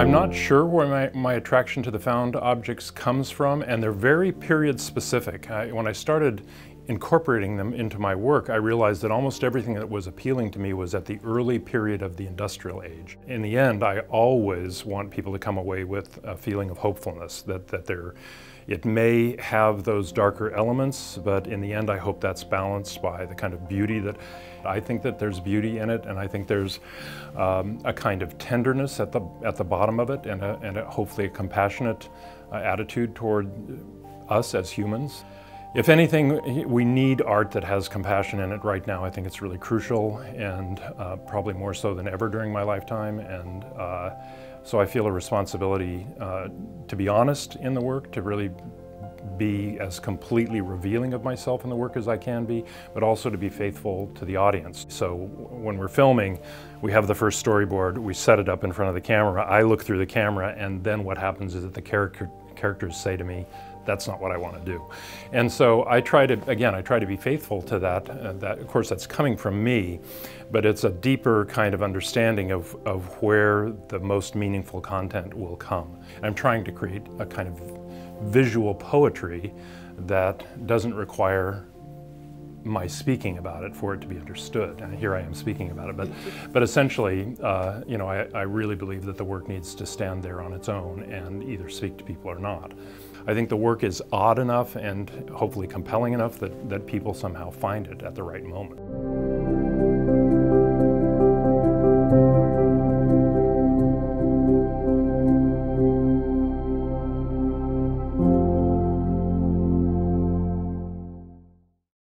I'm not sure where my attraction to the found objects comes from, and they're very period specific. When I started incorporating them into my work, I realized that almost everything that was appealing to me was at the early period of the industrial age. In the end, I always want people to come away with a feeling of hopefulness, that it may have those darker elements, but in the end I hope that's balanced by the kind of beauty that I think that there's beauty in it, and I think there's a kind of tenderness at the bottom of it, and hopefully a compassionate attitude toward us as humans. If anything, we need art that has compassion in it right now. I think it's really crucial, and probably more so than ever during my lifetime. And so I feel a responsibility to be honest in the work, to really be as completely revealing of myself in the work as I can be, but also to be faithful to the audience. So when we're filming, we have the first storyboard, we set it up in front of the camera, I look through the camera, and then what happens is that the characters say to me, that's not what I want to do. And so I try to be faithful to that. Of course, that's coming from me, but it's a deeper kind of understanding of where the most meaningful content will come. I'm trying to create a kind of visual poetry that doesn't require my speaking about it for it to be understood. And here I am speaking about it, but essentially, you know, I really believe that the work needs to stand there on its own and either speak to people or not. I think the work is odd enough and hopefully compelling enough that people somehow find it at the right moment.